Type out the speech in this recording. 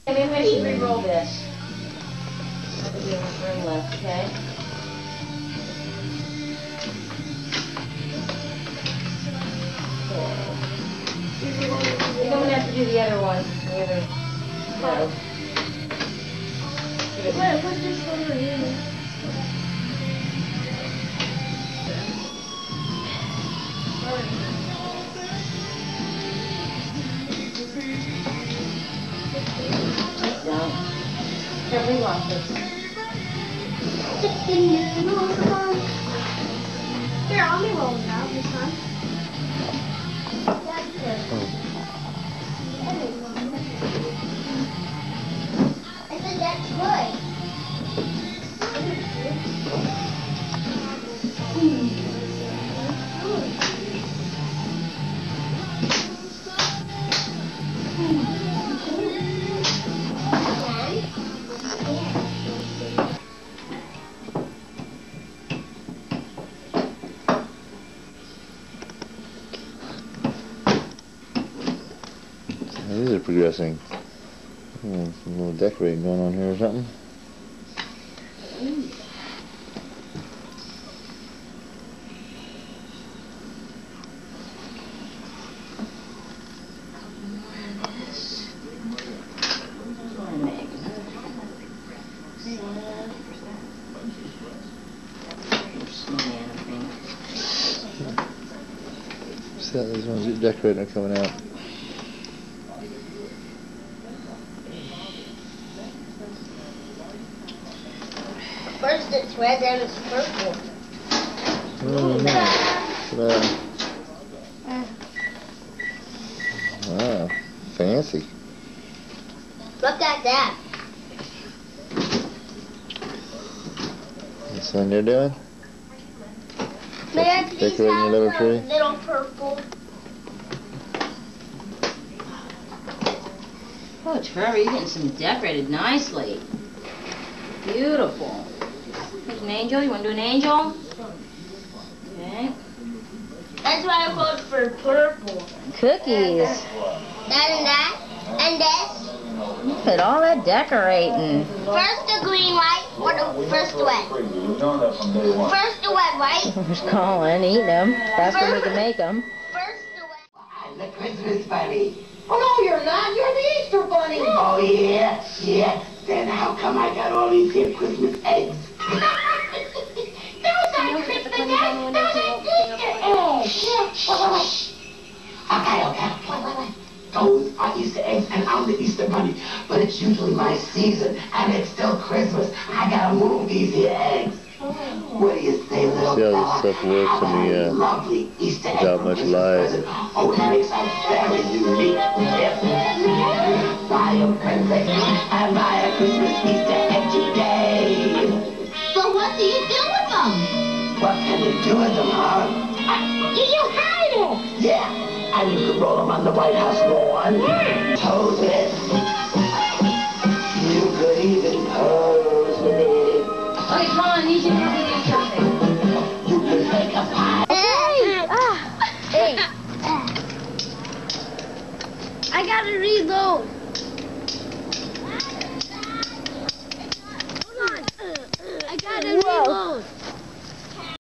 Maybe I should re-roll this. I have to do enough room left, okay? I think I'm gonna have to do the other one. The other row. Wait, put this over here. Down. Here, reroll this. Here, I'll be rolling now this time. I said that's good. These are progressing. Some little decorating going on here or something. So these ones that decorating are coming out. First it's red, then it's purple. Wow, fancy. Look at that. This one you're doing? May I please Decorating your little have tree? a little purple? Oh, Trevor, you're getting some decorated nicely. Beautiful. There's an angel. You want to do an angel? Okay. That's why I voted for purple. Cookies. And that. And this. Look at all that decorating. First the green light or the first the wet? First the wet, right? Who's calling? Eating them. That's when we can make them. First the wet. I'm the Christmas bunny. Oh, no, you're not. You're the Easter bunny. Oh, yeah, yeah. Then how come I got all these here Christmas eggs? Those aren't Christmas eggs. Those are Easter eggs. Wait. Okay. Those are Easter eggs, and I'm the Easter bunny. But it's usually my season, and it's still Christmas. I gotta move these here eggs. What do you say, little See how fella? this stuff works in the, lovely Easter egg without much light. present. Oh, it makes a very unique gift. Buy a present and buy a Christmas Easter egg today. So what do you do with them? What can you do with them, huh? Do you hide it? Yeah, and you can roll them on the White House lawn. Pose with it. You could even pose with it. Okay, come on. I need you to help me do something. You could make a pie. Hey! I gotta reload.